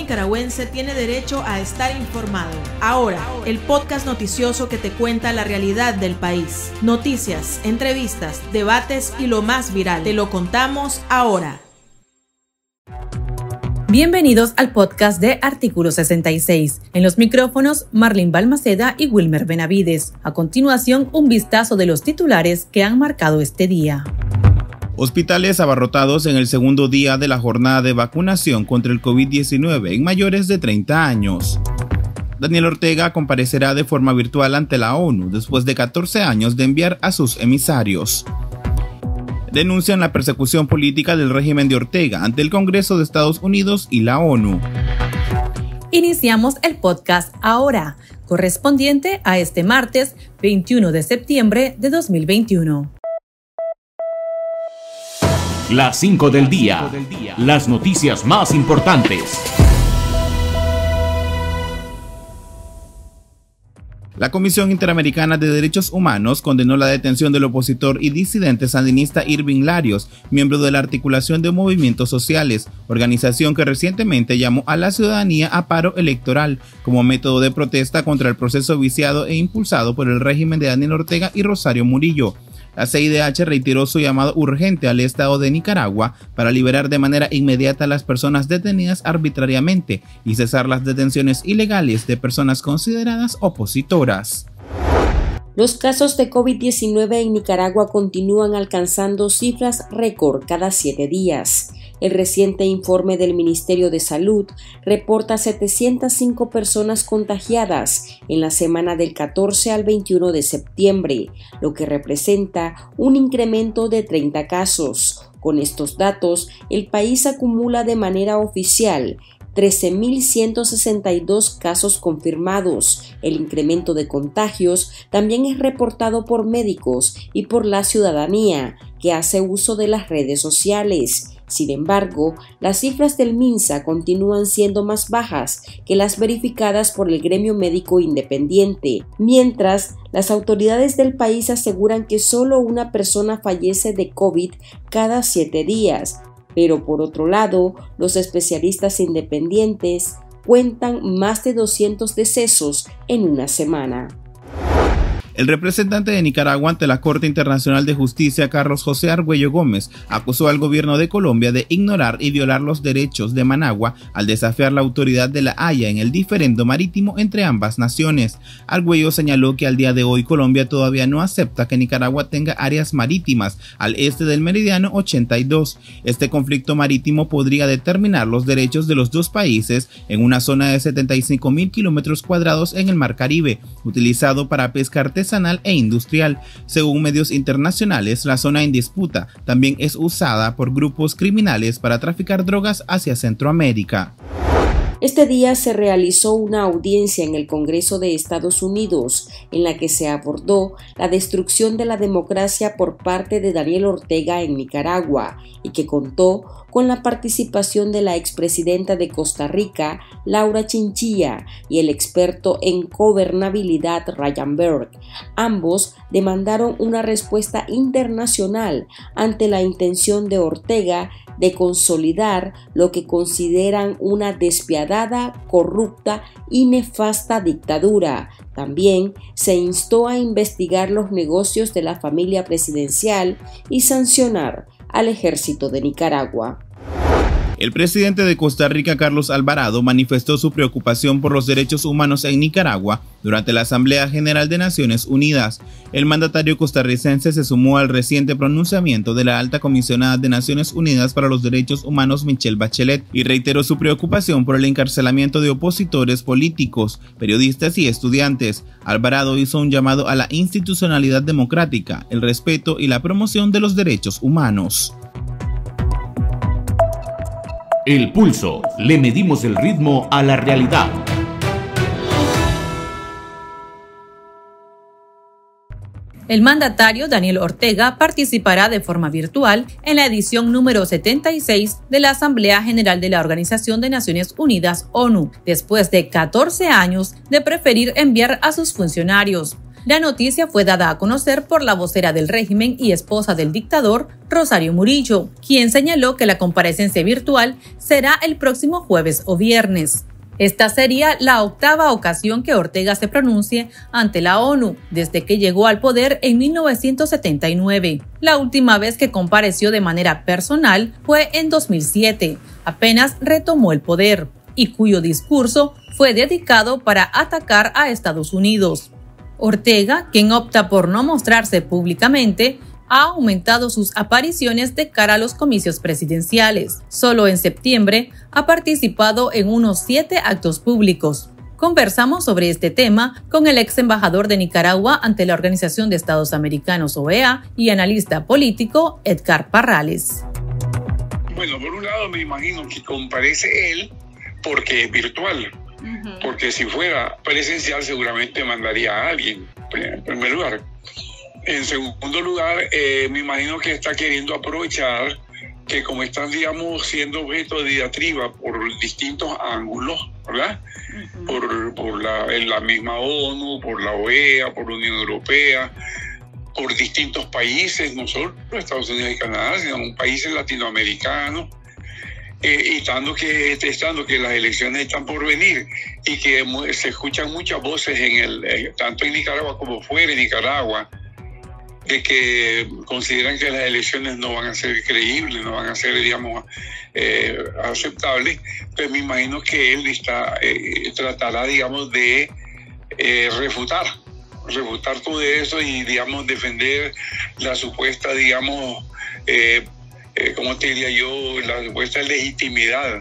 nicaragüense tiene derecho a estar informado. Ahora, el podcast noticioso que te cuenta la realidad del país. Noticias, entrevistas, debates y lo más viral. Te lo contamos ahora. Bienvenidos al podcast de Artículo 66. En los micrófonos, Marlene Balmaceda y Wilmer Benavides. A continuación, un vistazo de los titulares que han marcado este día. Hospitales abarrotados en el segundo día de la jornada de vacunación contra el COVID-19 en mayores de 30 años. Daniel Ortega comparecerá de forma virtual ante la ONU después de 14 años de enviar a sus emisarios. Denuncian la persecución política del régimen de Ortega ante el Congreso de Estados Unidos y la ONU. Iniciamos el podcast ahora, correspondiente a este martes 21 de septiembre de 2021. Las 5 del día. Las noticias más importantes. La Comisión Interamericana de Derechos Humanos condenó la detención del opositor y disidente sandinista Irving Larios, miembro de la Articulación de Movimientos Sociales, organización que recientemente llamó a la ciudadanía a paro electoral como método de protesta contra el proceso viciado e impulsado por el régimen de Daniel Ortega y Rosario Murillo. La CIDH reiteró su llamado urgente al Estado de Nicaragua para liberar de manera inmediata a las personas detenidas arbitrariamente y cesar las detenciones ilegales de personas consideradas opositoras. Los casos de COVID-19 en Nicaragua continúan alcanzando cifras récord cada 7 días. El reciente informe del Ministerio de Salud reporta 705 personas contagiadas en la semana del 14 al 21 de septiembre, lo que representa un incremento de 30 casos. Con estos datos, el país acumula de manera oficial 13.162 casos confirmados. El incremento de contagios también es reportado por médicos y por la ciudadanía, que hace uso de las redes sociales. Sin embargo, las cifras del MINSA continúan siendo más bajas que las verificadas por el gremio médico independiente, mientras las autoridades del país aseguran que solo una persona fallece de COVID cada 7 días. Pero por otro lado, los especialistas independientes cuentan más de 200 decesos en una semana. El representante de Nicaragua ante la Corte Internacional de Justicia, Carlos José Argüello Gómez, acusó al gobierno de Colombia de ignorar y violar los derechos de Managua al desafiar la autoridad de La Haya en el diferendo marítimo entre ambas naciones. Argüello señaló que al día de hoy Colombia todavía no acepta que Nicaragua tenga áreas marítimas al este del meridiano 82. Este conflicto marítimo podría determinar los derechos de los dos países en una zona de 75.000 kilómetros cuadrados en el Mar Caribe, utilizado para pesca artesanal e industrial. Según medios internacionales, la zona en disputa también es usada por grupos criminales para traficar drogas hacia Centroamérica. Este día se realizó una audiencia en el Congreso de Estados Unidos en la que se abordó la destrucción de la democracia por parte de Daniel Ortega en Nicaragua y que contó con la participación de la expresidenta de Costa Rica, Laura Chinchilla, y el experto en gobernabilidad Ryan Berg. Ambos demandaron una respuesta internacional ante la intención de Ortega de consolidar lo que consideran una despiadada, corrupta y nefasta dictadura. También se instó a investigar los negocios de la familia presidencial y sancionar al ejército de Nicaragua. El presidente de Costa Rica, Carlos Alvarado, manifestó su preocupación por los derechos humanos en Nicaragua durante la Asamblea General de Naciones Unidas. El mandatario costarricense se sumó al reciente pronunciamiento de la alta comisionada de Naciones Unidas para los Derechos Humanos, Michelle Bachelet, y reiteró su preocupación por el encarcelamiento de opositores políticos, periodistas y estudiantes. Alvarado hizo un llamado a la institucionalidad democrática, el respeto y la promoción de los derechos humanos. El Pulso. Le medimos el ritmo a la realidad. El mandatario Daniel Ortega participará de forma virtual en la edición número 76 de la Asamblea General de la Organización de Naciones Unidas, ONU, después de 14 años de preferir enviar a sus funcionarios. La noticia fue dada a conocer por la vocera del régimen y esposa del dictador, Rosario Murillo, quien señaló que la comparecencia virtual será el próximo jueves o viernes. Esta sería la 8ª ocasión que Ortega se pronuncie ante la ONU desde que llegó al poder en 1979. La última vez que compareció de manera personal fue en 2007, apenas retomó el poder, y cuyo discurso fue dedicado para atacar a Estados Unidos. Ortega, quien opta por no mostrarse públicamente, ha aumentado sus apariciones de cara a los comicios presidenciales. Solo en septiembre ha participado en unos 7 actos públicos. Conversamos sobre este tema con el ex embajador de Nicaragua ante la Organización de Estados Americanos, OEA, y analista político Edgar Parrales. Bueno, por un lado me imagino que comparece él porque es virtual. Porque si fuera presencial seguramente mandaría a alguien, en primer lugar. En segundo lugar, me imagino que está queriendo aprovechar que como están, digamos, siendo objeto de diatriba por distintos ángulos, ¿verdad? Por la misma ONU, por la OEA, por la Unión Europea, por distintos países, no solo Estados Unidos y Canadá, sino países latinoamericanos, estando que las elecciones están por venir y que se escuchan muchas voces tanto en Nicaragua como fuera de Nicaragua, de que consideran que las elecciones no van a ser creíbles, no van a ser, digamos, aceptables. Pues me imagino que él tratará, digamos, de refutar todo eso y, digamos, defender la supuesta, digamos, ¿cómo te diría yo? La supuesta legitimidad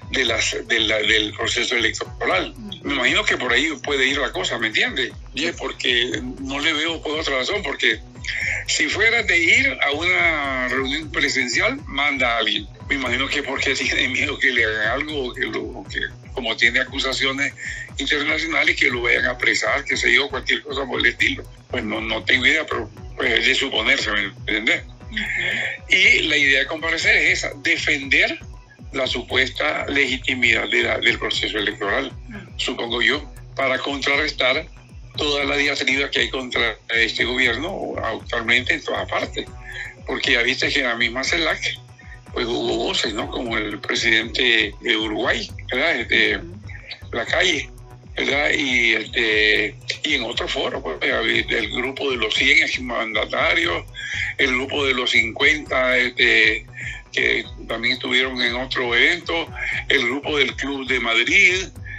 del proceso electoral. Me imagino que por ahí puede ir la cosa, ¿me entiendes? Y es porque no le veo por otra razón, porque si fuera de ir a una reunión presencial, manda a alguien. Me imagino que porque tiene miedo que le hagan algo, que como tiene acusaciones internacionales, que lo vayan a apresar, que se yo, cualquier cosa por el estilo. Pues no tengo idea, pero pues es de suponerse, ¿me entiendes? Y la idea de comparecer es esa, defender la supuesta legitimidad del proceso electoral, supongo yo, para contrarrestar toda la diatriba que hay contra este gobierno actualmente en todas partes. Porque ya viste que en la misma CELAC pues hubo voces, ¿no? Como el presidente de Uruguay, ¿verdad? Lacalle, ¿verdad? Y en otro foro, pues, el grupo de los 100 mandatarios, el grupo de los 50 que también estuvieron en otro evento, el grupo del Club de Madrid,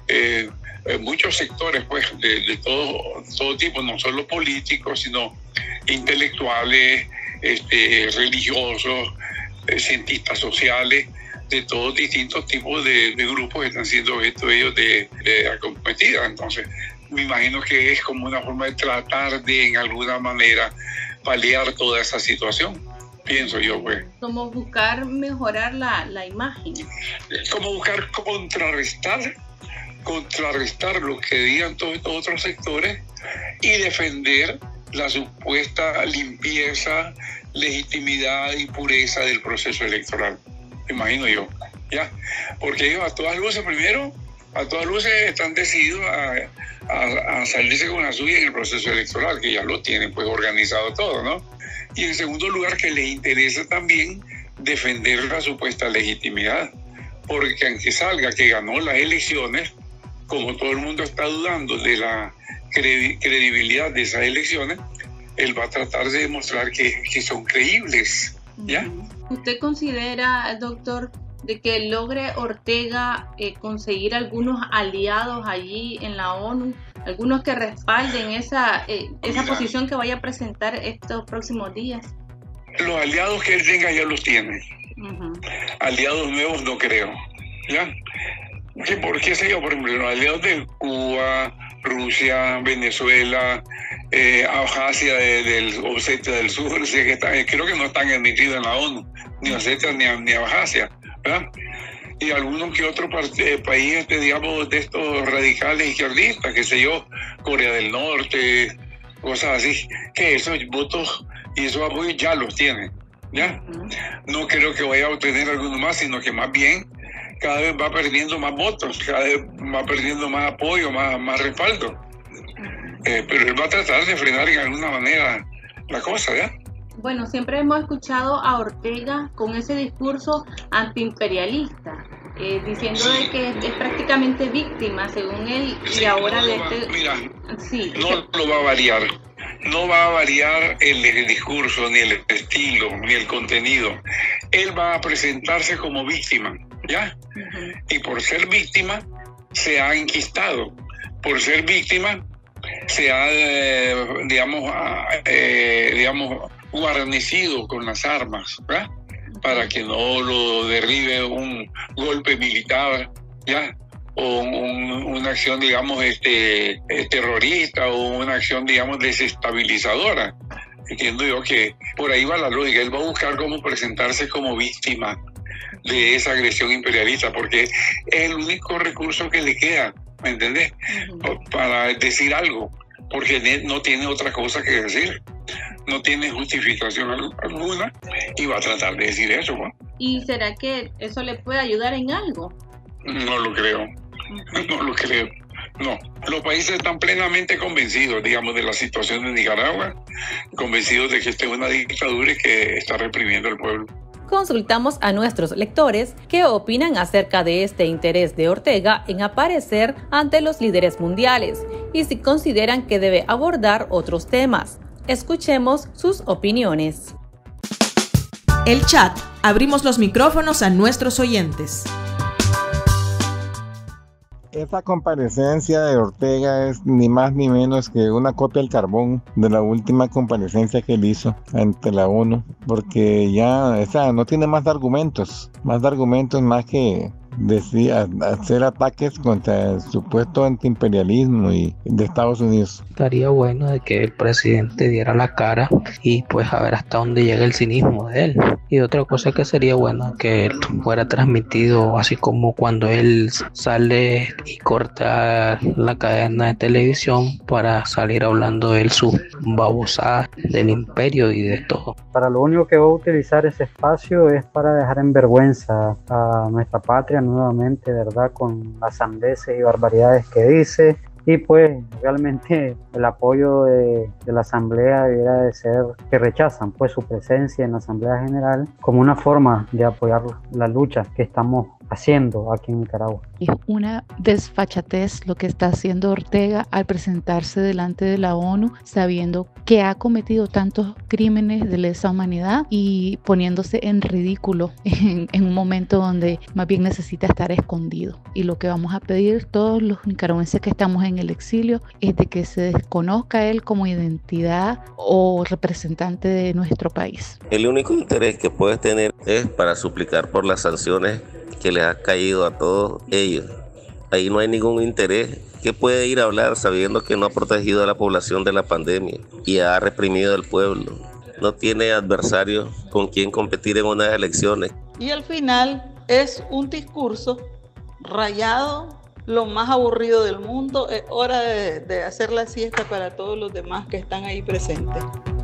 muchos sectores, pues, de todo tipo, no solo políticos, sino intelectuales, religiosos, cientistas sociales, de todos distintos tipos de grupos que están siendo objeto ellos de acometida. Entonces, me imagino que es como una forma de tratar de, en alguna manera, paliar toda esa situación, pienso yo, pues. Como buscar mejorar la imagen. Como buscar contrarrestar lo que digan todos estos otros sectores y defender la supuesta limpieza, legitimidad y pureza del proceso electoral, imagino yo, ¿ya? Porque ellos a todas luces están decididos a salirse con la suya en el proceso electoral, que ya lo tienen pues organizado todo, ¿no? Y en segundo lugar, que les interesa también defender la supuesta legitimidad, porque aunque salga que ganó las elecciones, como todo el mundo está dudando de la credibilidad de esas elecciones, él va a tratar de demostrar que son creíbles, ¿ya? ¿Usted considera, doctor, de que logre Ortega conseguir algunos aliados allí en la ONU, algunos que respalden esa posición que vaya a presentar estos próximos días? Los aliados que él tenga ya los tiene. Aliados nuevos no creo, ¿ya? ¿Por qué sé yo? Por ejemplo, los aliados de Cuba, Rusia, Venezuela, Abjasia del Osetia del Sur, creo que no están admitidos en la ONU, ni Osetia ni Abjasia, ¿verdad? Y algunos que otros países, digamos, de estos radicales izquierdistas, qué sé yo, Corea del Norte, cosas así, que esos votos y esos apoyos ya los tienen, ¿ya? No creo que vaya a obtener alguno más, sino que más bien cada vez va perdiendo más votos, cada vez va perdiendo más apoyo, más respaldo, Pero él va a tratar de frenar de alguna manera la cosa, ¿ya? Bueno, siempre hemos escuchado a Ortega con ese discurso antiimperialista, diciendo de que es prácticamente víctima, según él, y ahora de este... Mira, sí, no lo va a variar. No va a variar el discurso, ni el estilo, ni el contenido. Él va a presentarse como víctima, ¿ya? Uh-huh. Y por ser víctima, se ha enquistado. Por ser víctima, se ha, digamos, guarnecido con las armas, ¿verdad? Para que no lo derribe un golpe militar, ¿ya? O una acción, digamos, terrorista, o una acción, digamos, desestabilizadora. Entiendo yo que por ahí va la lógica. Él va a buscar cómo presentarse como víctima de esa agresión imperialista, porque es el único recurso que le queda, ¿me entendés? Uh-huh. Para decir algo, porque no tiene otra cosa que decir. No tiene justificación alguna y va a tratar de decir eso, ¿no? ¿Y será que eso le puede ayudar en algo? No lo creo. No lo creo. No. Los países están plenamente convencidos, digamos, de la situación de Nicaragua, convencidos de que esta es una dictadura y que está reprimiendo al pueblo. Consultamos a nuestros lectores qué opinan acerca de este interés de Ortega en aparecer ante los líderes mundiales y si consideran que debe abordar otros temas. Escuchemos sus opiniones. El chat. Abrimos los micrófonos a nuestros oyentes. Esa comparecencia de Ortega es ni más ni menos que una copia al carbón de la última comparecencia que él hizo ante la ONU, porque ya no tiene más argumentos más que hacer ataques contra el supuesto antiimperialismo y de Estados Unidos. Estaría bueno de que el presidente diera la cara y pues a ver hasta dónde llega el cinismo de él. Y otra cosa que sería bueno que fuera transmitido así como cuando él sale y corta la cadena de televisión para salir hablando de él sus babosadas del imperio y de todo. Para lo único que va a utilizar ese espacio es para dejar en vergüenza a nuestra patria nuevamente, ¿verdad? Con las sandeces y barbaridades que dice. Y pues realmente el apoyo de la Asamblea debiera de ser que rechazan pues su presencia en la Asamblea General como una forma de apoyar la lucha que estamos haciendo aquí en Nicaragua. Es una desfachatez lo que está haciendo Ortega al presentarse delante de la ONU sabiendo que ha cometido tantos crímenes de lesa humanidad y poniéndose en ridículo en un momento donde más bien necesita estar escondido. Y lo que vamos a pedir todos los nicaragüenses que estamos en el exilio es de que se desconozca él como identidad o representante de nuestro país. El único interés que puedes tener es para suplicar por las sanciones que les ha caído a todos ellos. Ahí no hay ningún interés. ¿Qué puede ir a hablar sabiendo que no ha protegido a la población de la pandemia y ha reprimido al pueblo? No tiene adversario con quien competir en unas elecciones. Y al final es un discurso rayado, lo más aburrido del mundo. Es hora de hacer la siesta para todos los demás que están ahí presentes.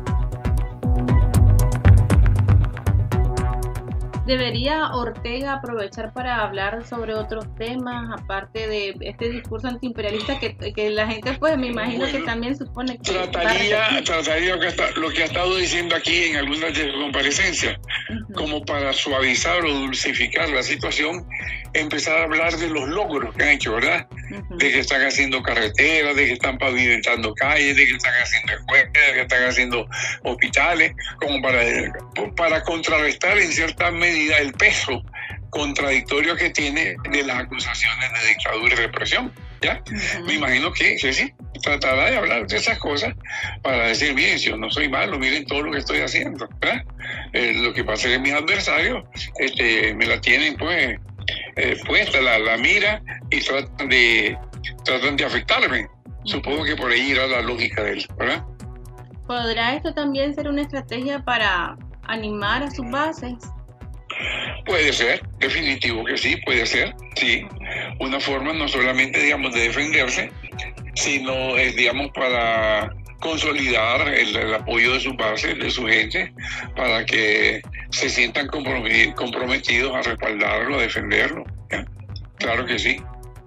¿Debería Ortega aprovechar para hablar sobre otros temas, aparte de este discurso antiimperialista que la gente, pues me imagino que también supone que... Trataría lo que ha estado diciendo aquí en algunas de sus comparecencias, como para suavizar o dulcificar la situación, empezar a hablar de los logros que han hecho, ¿verdad? De que están haciendo carreteras, de que están pavimentando calles, de que están haciendo escuelas, de que están haciendo hospitales, como para contrarrestar en cierta medida el peso contradictorio que tiene de las acusaciones de dictadura y represión, ¿ya? Me imagino que sí, tratará de hablar de esas cosas para decir, bien, yo no soy malo, miren todo lo que estoy haciendo, ¿verdad? Lo que pasa es que mis adversarios me la tienen pues puesta la mira y tratan de afectarme. Supongo que por ahí irá la lógica de él, ¿verdad? ¿Podrá esto también ser una estrategia para animar a sus bases? Puede ser, definitivo que sí, puede ser, sí. Una forma no solamente, digamos, de defenderse, sino es, digamos, para consolidar el apoyo de sus bases, de su gente, para que se sientan comprometidos a respaldarlo, a defenderlo, ¿ya? Claro que sí.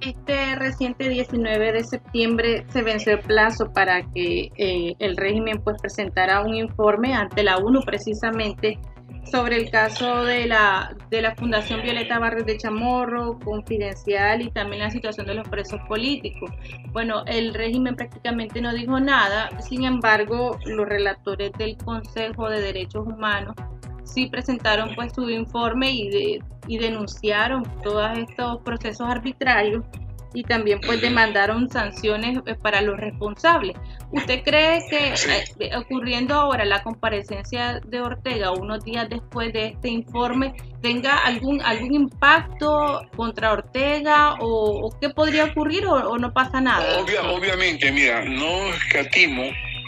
Este reciente 19 de septiembre se venció el plazo para que el régimen pues presentara un informe ante la ONU precisamente sobre el caso de la Fundación Violeta Barrios de Chamorro, Confidencial y también la situación de los presos políticos. Bueno, el régimen prácticamente no dijo nada, sin embargo, los relatores del Consejo de Derechos Humanos sí presentaron pues su informe y denunciaron todos estos procesos arbitrarios y también pues demandaron sanciones para los responsables. ¿Usted cree que ocurriendo ahora la comparecencia de Ortega unos días después de este informe tenga algún impacto contra Ortega o qué podría ocurrir o no pasa nada? Obviamente, mira, no escatimo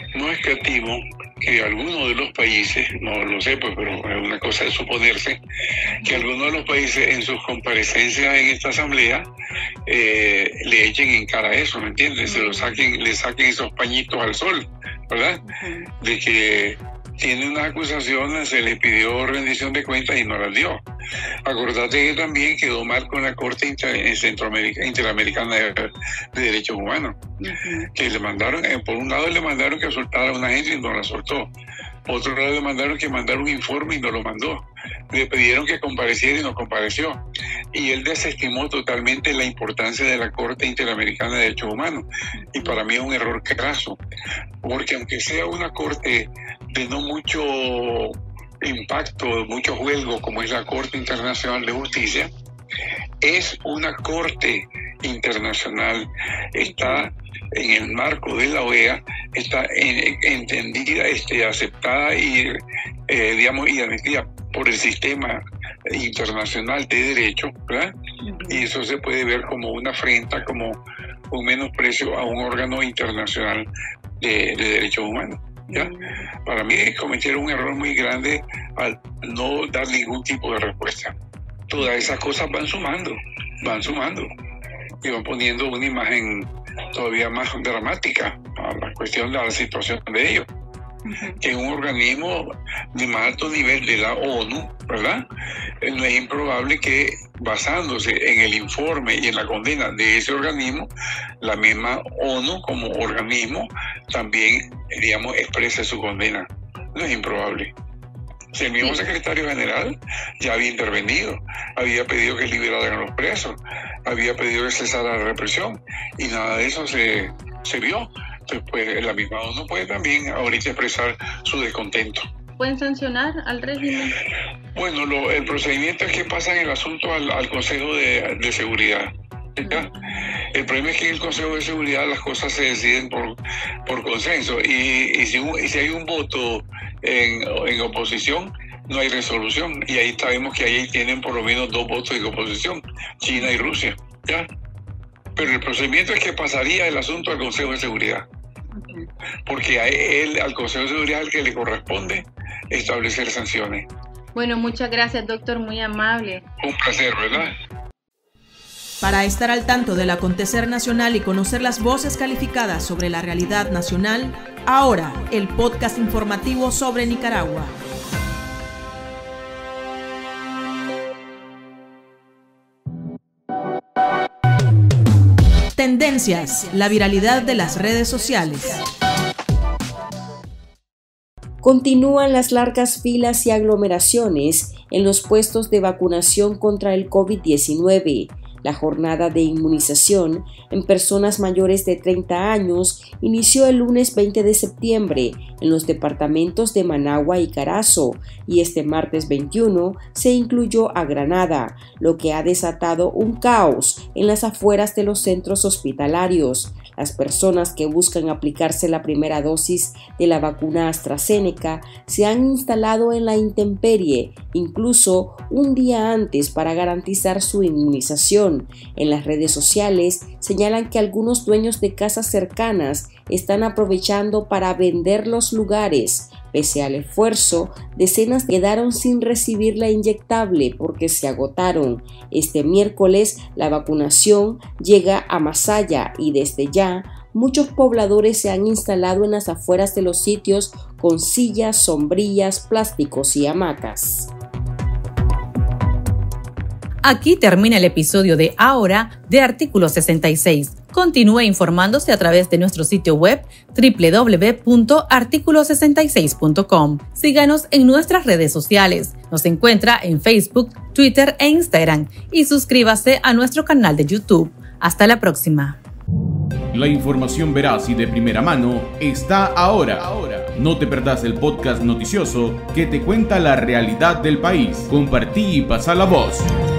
que algunos de los países, no lo sé, pues, pero es una cosa de suponerse, que algunos de los países en sus comparecencias en esta asamblea le echen en cara eso, ¿me entiendes? Le saquen esos pañitos al sol, ¿verdad? De que tiene unas acusaciones, se le pidió rendición de cuentas y no las dio. Acordate que también quedó mal con la Corte Interamericana de Derechos Humanos, que le mandaron, por un lado le mandaron que soltara a una gente y no la soltó. Por otro lado le mandaron que mandara un informe y no lo mandó. Le pidieron que compareciera y no compareció. Y él desestimó totalmente la importancia de la Corte Interamericana de Derechos Humanos. Y para mí es un error craso, porque aunque sea una corte de no mucho impacto, mucho juego, como es la Corte Internacional de Justicia, es una corte internacional, está en el marco de la OEA, está entendida, aceptada y y admitida por el sistema internacional de derecho, ¿verdad? Y eso se puede ver como una afrenta, como un menosprecio a un órgano internacional de derechos humanos, ¿ya? Para mí cometieron un error muy grande al no dar ningún tipo de respuesta. Todas esas cosas van sumando y van poniendo una imagen todavía más dramática a la cuestión de la situación de ellos. Que un organismo de más alto nivel de la ONU, ¿verdad? No es improbable que, basándose en el informe y en la condena de ese organismo, la misma ONU como organismo también, exprese su condena. No es improbable. Si el mismo secretario general ya había intervenido, había pedido que liberaran a los presos, había pedido que cesara la represión y nada de eso se vio. Pues la misma ONU puede también ahorita expresar su descontento. ¿Pueden sancionar al régimen? Bueno, el procedimiento es que pasan el asunto al Consejo de Seguridad. ¿Ya? El problema es que en el Consejo de Seguridad las cosas se deciden por consenso y si hay un voto en oposición, no hay resolución. Y ahí sabemos que ahí tienen por lo menos 2 votos en oposición, China y Rusia. ¿Ya? Pero el procedimiento es que pasaría el asunto al Consejo de Seguridad. Porque al Consejo de Seguridad es el que le corresponde establecer sanciones. Bueno, muchas gracias, doctor, muy amable. Un placer, ¿verdad? Para estar al tanto del acontecer nacional y conocer las voces calificadas sobre la realidad nacional, ahora el podcast informativo sobre Nicaragua. Tendencias, la viralidad de las redes sociales. Continúan las largas filas y aglomeraciones en los puestos de vacunación contra el COVID-19. La jornada de inmunización en personas mayores de 30 años inició el lunes 20 de septiembre en los departamentos de Managua y Carazo y este martes 21 se incluyó a Granada, lo que ha desatado un caos en las afueras de los centros hospitalarios. Las personas que buscan aplicarse la primera dosis de la vacuna AstraZeneca se han instalado en la intemperie, incluso un día antes para garantizar su inmunización. En las redes sociales señalan que algunos dueños de casas cercanas están aprovechando para vender los lugares. Pese al esfuerzo, decenas quedaron sin recibir la inyectable porque se agotaron. Este miércoles la vacunación llega a Masaya y desde ya muchos pobladores se han instalado en las afueras de los sitios con sillas, sombrillas, plásticos y hamacas. Aquí termina el episodio de Ahora de Artículo 66. Continúe informándose a través de nuestro sitio web www.articulo66.com. Síganos en nuestras redes sociales. Nos encuentra en Facebook, Twitter e Instagram y suscríbase a nuestro canal de YouTube. Hasta la próxima. La información veraz y de primera mano está ahora. No te perdás el podcast noticioso que te cuenta la realidad del país. Compartí y pasa la voz.